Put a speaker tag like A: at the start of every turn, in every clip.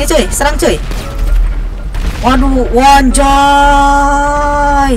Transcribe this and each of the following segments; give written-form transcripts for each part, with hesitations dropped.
A: Nih cuy, serang cuy. Waduh, wanjay.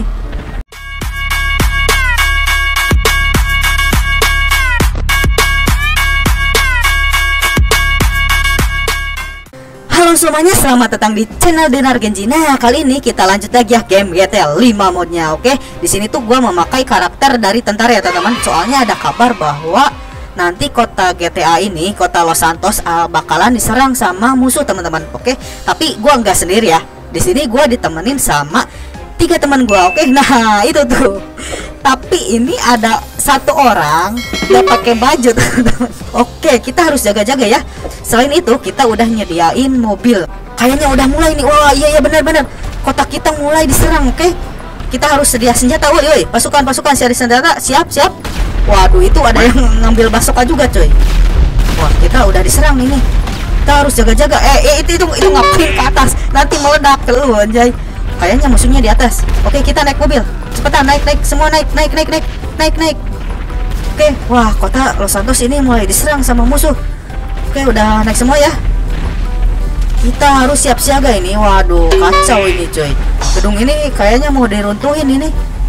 A: Halo semuanya, selamat datang di channel Denar Genji. Nah, kali ini kita lanjut lagi ya game GTA 5 modnya. Oke, di sini tuh gua memakai karakter dari tentara ya teman-teman. Soalnya ada kabar bahwa nanti kota GTA ini, kota Los Santos bakalan diserang sama musuh teman-teman. Oke, tapi gua nggak sendiri ya. Di sini gua ditemenin sama 3 teman gua. Oke, nah itu tuh. Tapi ini ada satu orang nggak pakai baju teman-teman. Oke, kita harus jaga-jaga ya. Selain itu kita udah nyediain mobil. Kayaknya udah mulai nih. Wah iya benar-benar. Kota kita mulai diserang. Oke, kita harus sedia senjata. Woi, pasukan sedia senjata. Siap. Waduh, itu ada yang ngambil basoka juga coy. Wah, kita udah diserang ini. Kita harus jaga-jaga. Itu ngapain ke atas? Nanti meledak lu anjay. Kayaknya musuhnya di atas. Oke, kita naik mobil. Cepetan naik semua naik. Oke, wah kota Los Santos ini mulai diserang sama musuh. Oke, udah naik semua ya. Kita harus siap siaga ini. Waduh, kacau ini coy. Gedung ini kayaknya mau diruntuhin ini.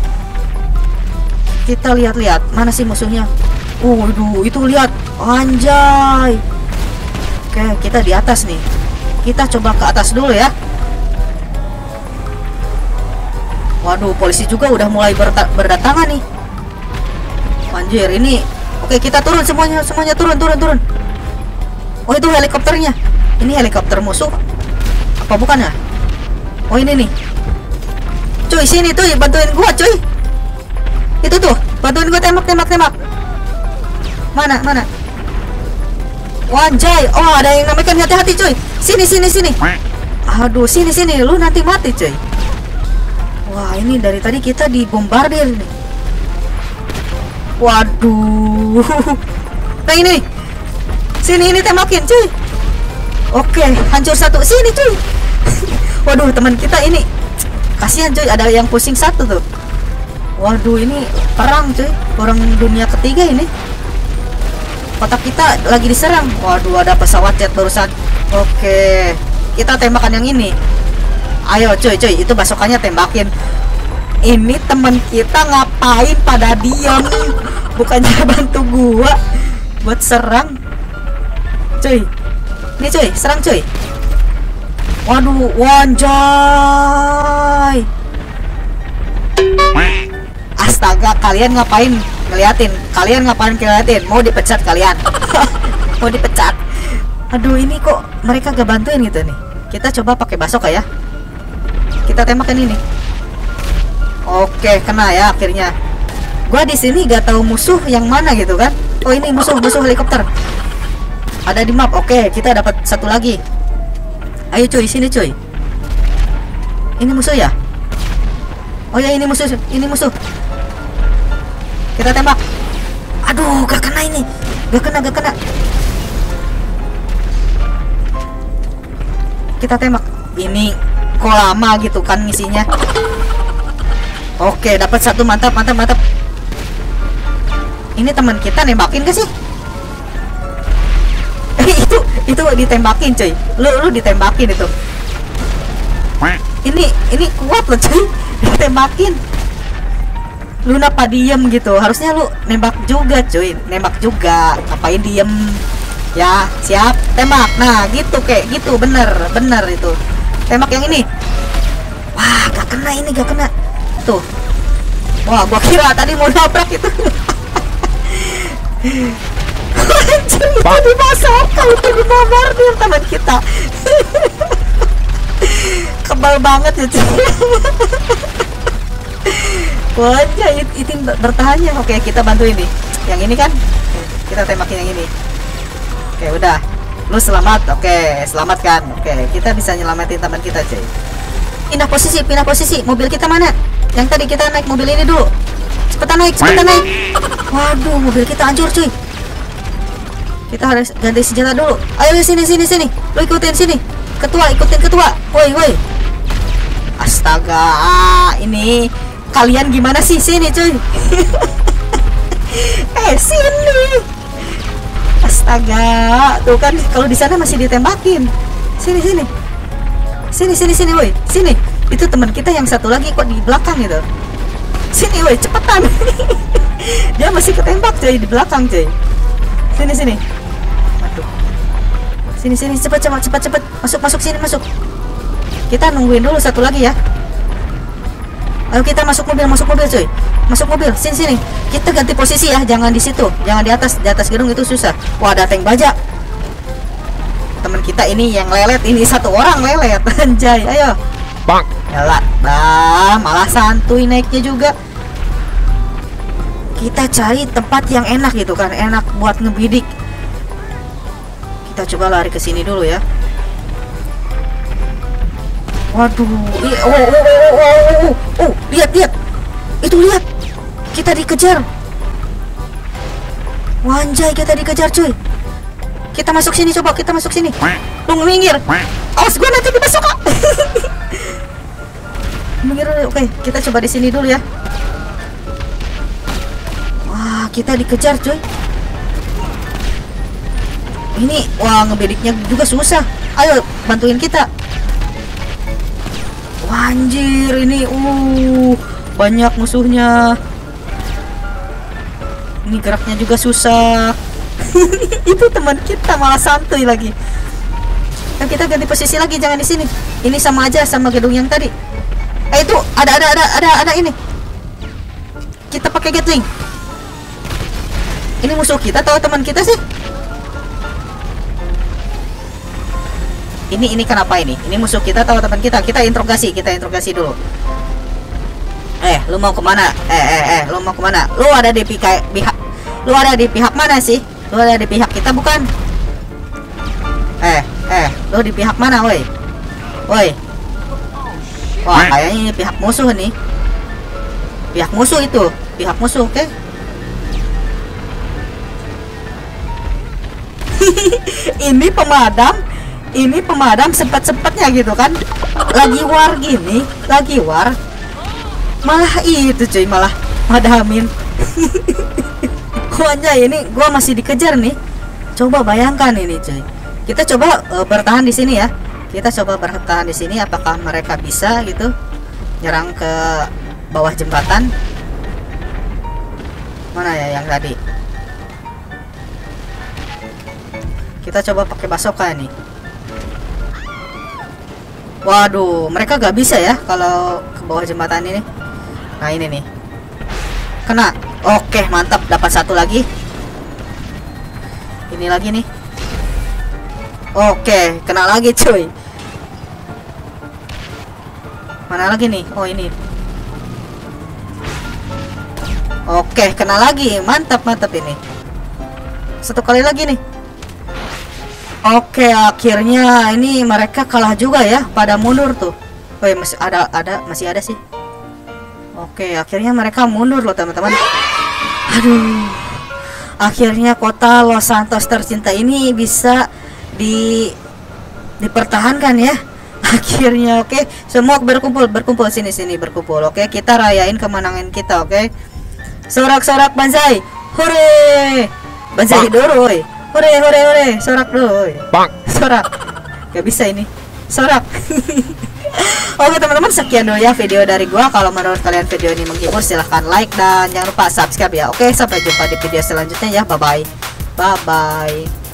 A: Kita lihat-lihat mana sih musuhnya. Waduh, itu lihat. Anjay. Oke, kita di atas nih. Kita coba ke atas dulu ya. Waduh, polisi juga udah mulai berdatangan nih. Anjir, ini. Oke, kita turun semuanya turun. Oh, itu helikopternya. Ini helikopter musuh. Apa bukan ya? Oh, ini nih. Cuy, sini tuh, bantuin gua, cuy. Itu tuh, bantuin gua tembak. Mana? Wanjay. Oh, ada yang namakan, hati-hati, cuy. Sini. Aduh, sini. Lu nanti mati, cuy. Wah, ini dari tadi kita dibombardir nih. Waduh. Nah ini. Sini tembakin cuy. Oke, hancur satu. Sini cuy. Waduh, teman kita ini kasihan cuy, ada yang pusing satu tuh. Waduh, ini perang cuy. Perang dunia ketiga ini. Kota kita lagi diserang. Waduh, ada pesawat jet barusan. Oke, kita tembakan yang ini. Ayo cuy, itu basokannya tembakin. Ini teman kita ngapain pada diam? Bukannya bantu gua buat serang. Cuy. Nih cuy, serang cuy. Waduh, wanjay. Astaga, kalian ngapain ngeliatin? Mau dipecat kalian? Mau dipecat. Aduh, ini kok mereka gak bantuin gitu nih. Kita coba pakai basoka ya. Kita tembakin ini. Oke, kena ya akhirnya. Gua di sini gak tahu musuh yang mana gitu kan. Oh, ini musuh helikopter. Ada di map. Oke, kita dapat satu lagi. Ayo cuy, sini cuy. Ini musuh ya? Oh ya, ini musuh. Kita tembak. Aduh, gak kena ini. Gak kena. Kita tembak. Ini kok lama gitu kan misinya. Oke, dapat satu. Mantap. Ini teman kita nembakin gak sih? Itu ditembakin cuy. Lu ditembakin itu. Ini kuat loh cuy. Ditembakin. Lu napa diem gitu? Harusnya lu nembak juga cuy. Ngapain diem? Ya, siap, tembak. Nah, gitu kayak gitu, bener itu. Tembak yang ini. Wah, gak kena. Tuh. Wah, gua kira tadi mau nabrak itu. Anjir, itu dibasokkan, itu dibombardir teman kita. Kebal banget ya cuy. Wah, itu bertahannya. Oke, kita bantu ini. Yang ini kan? Kita tembakin yang ini. Oke, udah. Lu selamat. Oke, selamat kan? Oke, kita bisa nyelamatin teman kita cuy. Pindah posisi. Mobil kita mana? Yang tadi kita naik mobil ini dulu. Cepetan naik. Waduh, mobil kita hancur cuy. Kita harus ganti senjata dulu. Ayo sini. Lu ikutin sini. Ikutin ketua. Woi. Astaga, ini kalian gimana sih? Sini cuy. Sini. Astaga, tuh kan kalau di sana masih ditembakin. Sini sini. Sini woi. Sini. Itu teman kita yang satu lagi kok di belakang gitu. Sini woi, cepetan. Dia masih ketembak coy di belakang coy. Sini. Aduh. Sini cepat. Masuk sini masuk. Kita nungguin dulu satu lagi ya. Ayo kita masuk mobil coy. Masuk mobil. Sini. Kita ganti posisi ya, jangan di situ. Jangan di atas gedung itu susah. Wah, ada tank baja. Teman kita ini yang lelet, ini satu orang lelet. Anjay, ayo.
B: Bang.
A: Yalah, malah santuy naiknya juga. Kita cari tempat yang enak gitu kan, enak buat ngebidik. Kita coba lari ke sini dulu ya. Waduh, lihat. Itu lihat. Kita dikejar. Wanjay, kita dikejar cuy. Kita masuk sini coba, Lu minggir. Awas gua nanti dimasuk kok. Minggir dulu. Oke, kita coba di sini dulu ya. Wah, kita dikejar cuy. Ini wah ngebediknya juga susah. Ayo bantuin kita. Wah, anjir ini banyak musuhnya. Ini geraknya juga susah. Itu teman kita malah santuy lagi. Dan kita ganti posisi lagi, jangan di sini. Ini sama aja sama gedung yang tadi. Itu ada ini. Kita pakai Gatling. Ini musuh kita atau teman kita sih? Ini kenapa ini? Ini musuh kita atau teman kita? Kita interogasi dulu. Lu mau kemana? Lu mau kemana? Lu ada di pihak mana sih? Lu ada di pihak kita bukan? Lu di pihak mana, woi? Wah, kayaknya ini pihak musuh nih. Pihak musuh itu, oke? Ini pemadam sempet-sempetnya gitu kan. Lagi war. Malah itu cuy, malah madamin. Wajah ini gua masih dikejar nih. Coba bayangkan ini cuy. Kita coba bertahan di sini ya. Apakah mereka bisa gitu nyerang ke bawah jembatan? Mana ya yang tadi? Kita coba pakai basoka nih. Waduh, mereka gak bisa ya kalau ke bawah jembatan ini. Nah ini nih, kena. Oke, mantap, dapat satu lagi. Ini lagi nih. Oke, kena lagi cuy. Mana lagi nih? Oh ini. Oke, kena lagi. Mantap ini. Satu kali lagi nih. Oke, akhirnya ini mereka kalah juga ya, pada mundur tuh. Oh ya, masih ada sih. Oke, akhirnya mereka mundur loh teman-teman. Aduh. Akhirnya kota Los Santos tercinta ini bisa dipertahankan ya. Akhirnya oke, semua berkumpul sini berkumpul. Oke, kita rayain kemenangan kita, oke. Sorak-sorak banzai. Hore. Banzai dulu, woy. Hore, sorak dulu, woy.
B: Bang.
A: Sorak. Gak bisa ini. Sorak. Oke teman-teman, sekian dulu ya video dari gua. Kalau menurut kalian video ini menghibur, silahkan like dan jangan lupa subscribe ya. Oke, sampai jumpa di video selanjutnya ya. Bye bye.